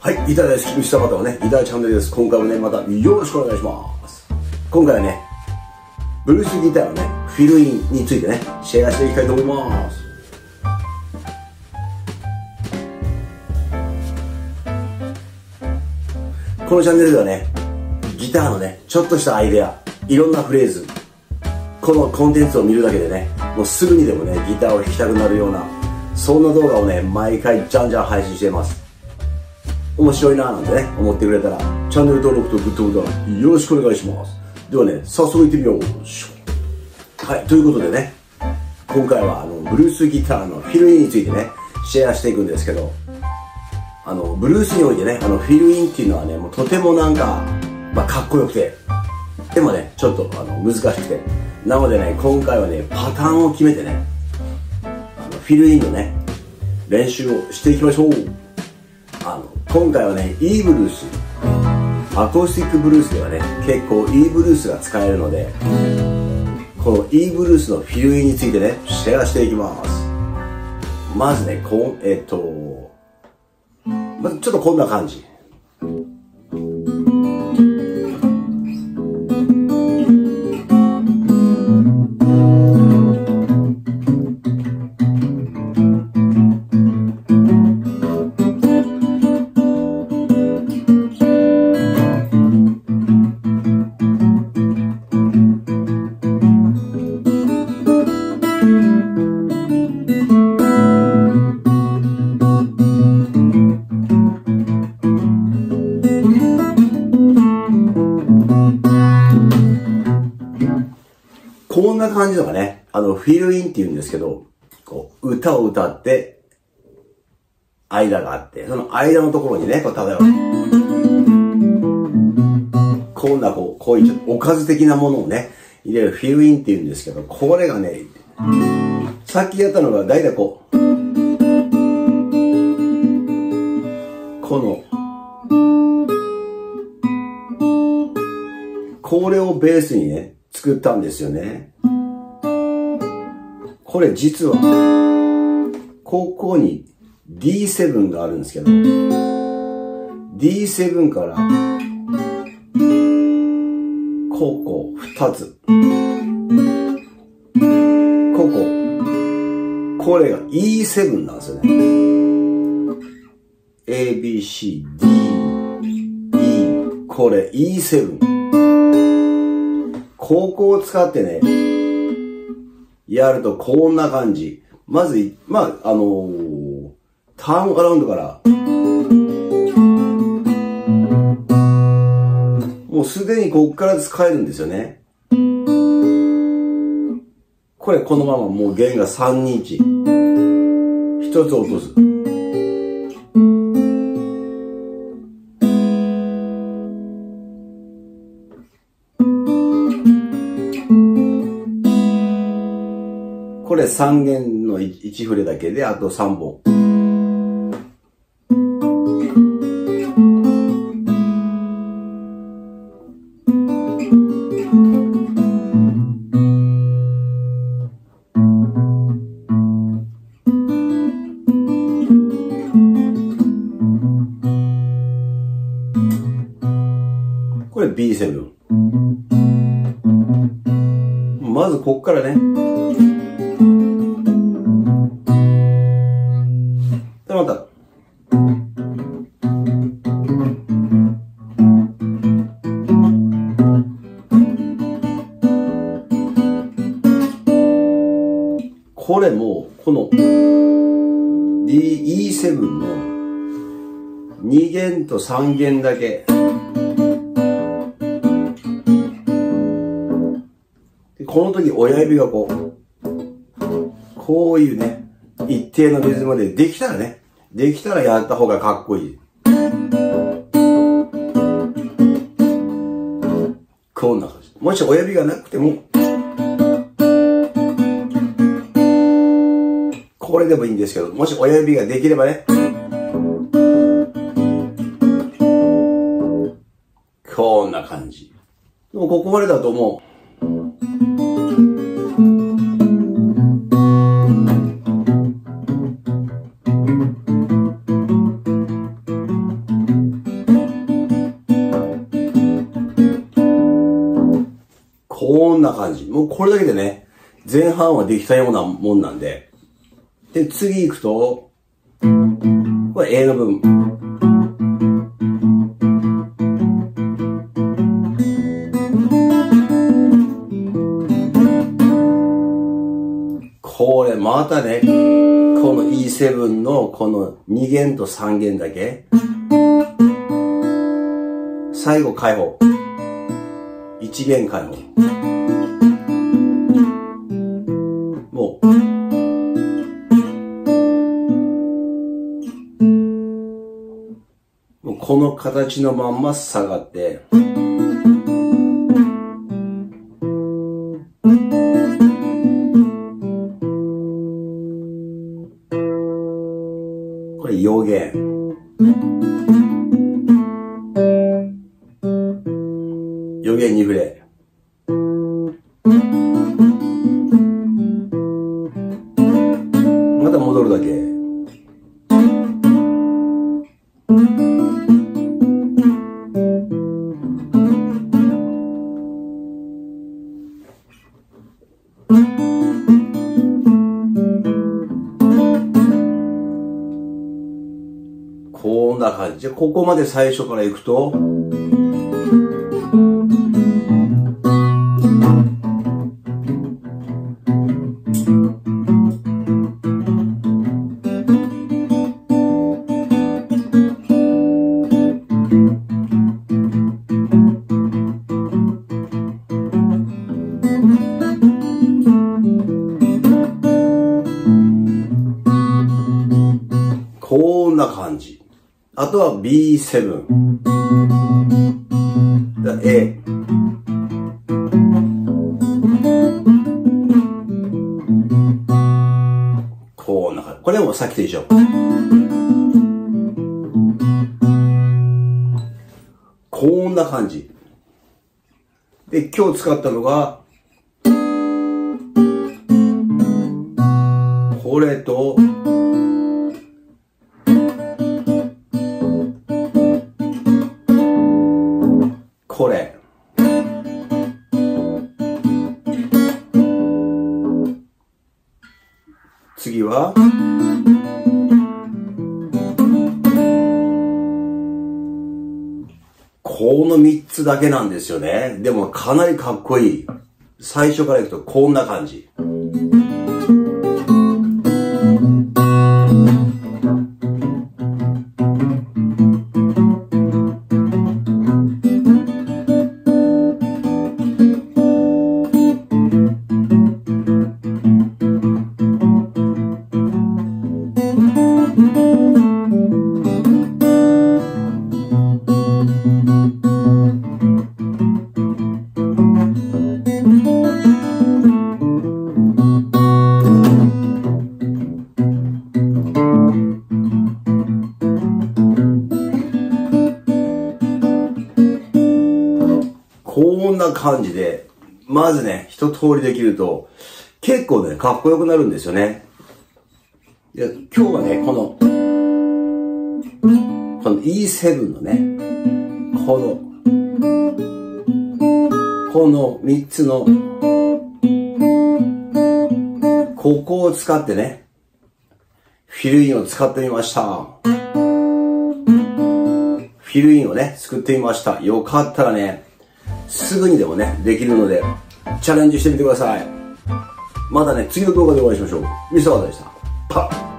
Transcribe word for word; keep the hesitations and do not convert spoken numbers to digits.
はい、ギター大好きミスターバターのね、ギターチャンネルです。今回もね、またよろしくお願いします。今回はね、ブルースギターのね、フィルインについてね、シェアしていきたいと思います。このチャンネルではね、ギターのね、ちょっとしたアイデア、いろんなフレーズ、このコンテンツを見るだけでね、もうすぐにでもね、ギターを弾きたくなるような、そんな動画をね、毎回じゃんじゃん配信しています。面白いなーなんてね、思ってくれたら、チャンネル登録とグッドボタンよろしくお願いします。ではね、早速行ってみよう。はい、ということでね、今回はあの、ブルースギターのフィルインについてね、シェアしていくんですけど、あの、ブルースにおいてね、あの、フィルインっていうのはね、もうとてもなんか、まあ、かっこよくて、でもね、ちょっとあの、難しくて、なのでね、今回はね、パターンを決めてね、あの、フィルインのね、練習をしていきましょう。あの、今回はね、E ブルース、アコースティックブルースではね、結構 E ブルースが使えるので、この E ブルースのフィルインについてね、シェアしていきます。まずね、こう、えっと、まずちょっとこんな感じ。こんな感じのがね、あの、フィルインって言うんですけど、こう、歌を歌って、間があって、その間のところにね、こう、例えば、こんな、こう、こういうちょっとおかず的なものをね、入れるフィルインって言うんですけど、これがね、さっきやったのが、だいたいこう、この、これをベースにね、作ったんですよね。これ実は、ここに ディーセブン があるんですけど、ディーセブン から、ここ二つ。ここ。これが イーセブン なんですよね。A, B, C, D, E。これ イーセブン。ここを使ってね、やるとこんな感じ。まず、まあ、あのー、ターンアラウンドから、もうすでにこっから使えるんですよね。これこのままもう弦がさんにいち。一つ落とす。これさん弦のいちフレだけで、あとさんぼん。これ ビーセブン。まずこっからね、で、また。これも、この D、イーセブン のに弦とさん弦だけ。でこの時親指がこう、こういうね、一定のリズムでできたらね、できたらやった方がかっこいい。こんな感じ。もし親指がなくても、これでもいいんですけど、もし親指ができればね、こんな感じ。でもここまでだともう、 感じ。もうこれだけでね、前半はできたようなもんなんで。で、次行くと、これ A の部分。これまたね、この イーセブン のこのに弦とさん弦だけ。最後解放。いち弦解放。もう。もうこの形のまんま下がって。これよ弦。よ弦にフレ。また戻るだけ。こんな感じ。じゃあここまで最初から行くと、こんな感じ。あとは ビーセブン。A。こんな感じ。これもさっきと一緒。こんな感じ。で、今日使ったのが、これと、これ。次は、このみっつだけなんですよね。でもかなりかっこいい。最初からいくとこんな感じ。こんな感じで、まずね、一通りできると、結構ね、かっこよくなるんですよね。で今日はね、この、この イーセブン のね、この、このみっつの、ここを使ってね、フィルインを使ってみました。フィルインをね、作ってみました。よかったらね、すぐにでもね、できるので、チャレンジしてみてください。またね、次の動画でお会いしましょう。ミスターワタでした。パッ